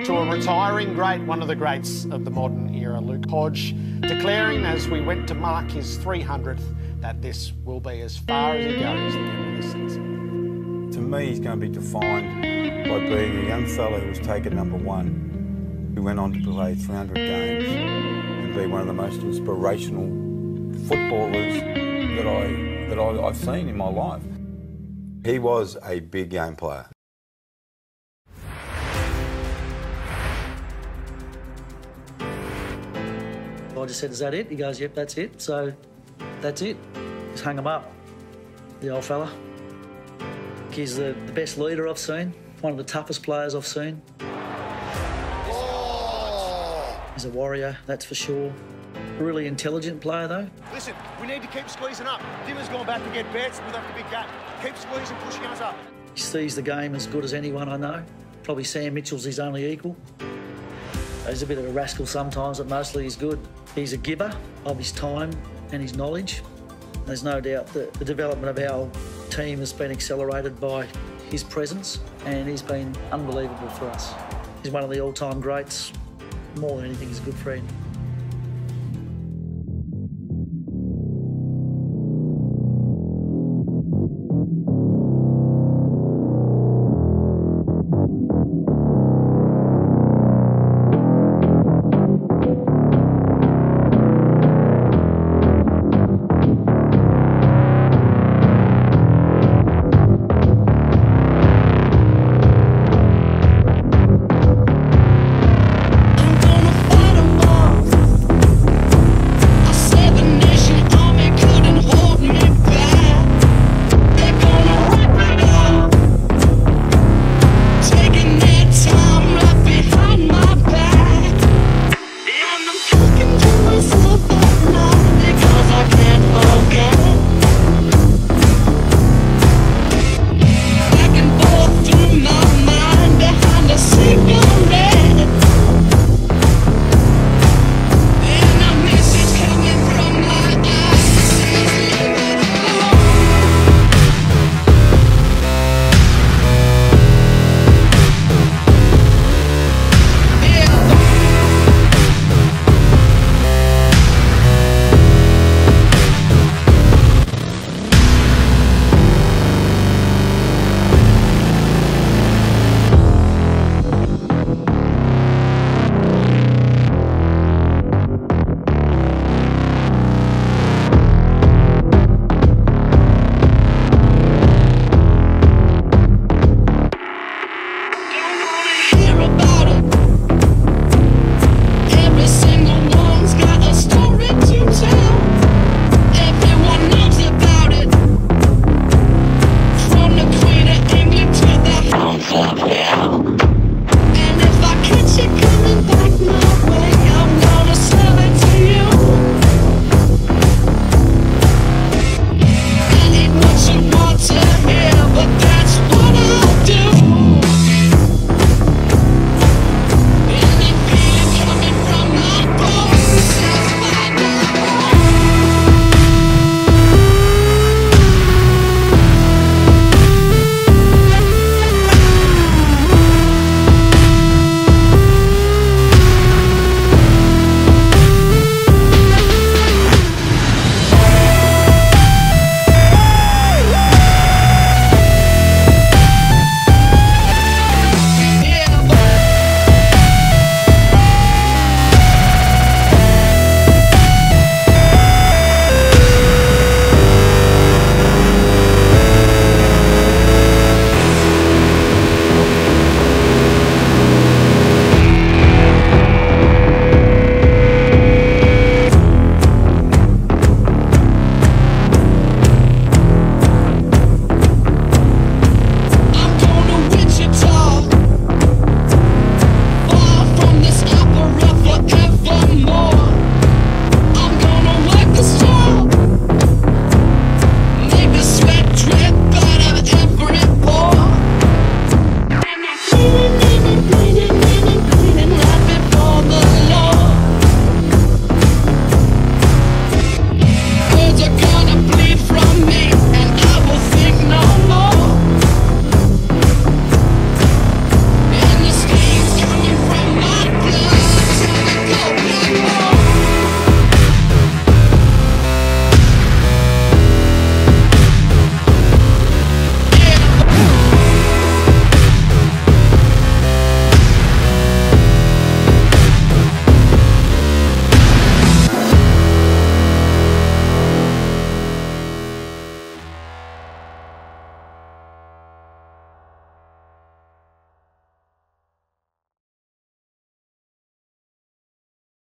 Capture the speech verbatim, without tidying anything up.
To a retiring great, one of the greats of the modern era, Luke Hodge, declaring as we went to mark his three hundredth that this will be as far as he goes at the end of the season. To me, he's going to be defined by being a young fella who was taken number one, who went on to play three hundred games and be one of the most inspirational footballers that, I, that I, I've seen in my life. He was a big game player. I just said, is that it? He goes, yep, that's it. So that's it. Just hung him up, the old fella. He's the, the best leader I've seen, one of the toughest players I've seen. Oh. He's a warrior, that's for sure. A really intelligent player, though. Listen, we need to keep squeezing up. Dimmer's going back to get bets without the big gap. Keep squeezing, pushing us up. He sees the game as good as anyone I know. Probably Sam Mitchell's his only equal. He's a bit of a rascal sometimes, but mostly he's good. He's a giver of his time and his knowledge. There's no doubt that the development of our team has been accelerated by his presence, and he's been unbelievable for us. He's one of the all-time greats. More than anything, he's a good friend.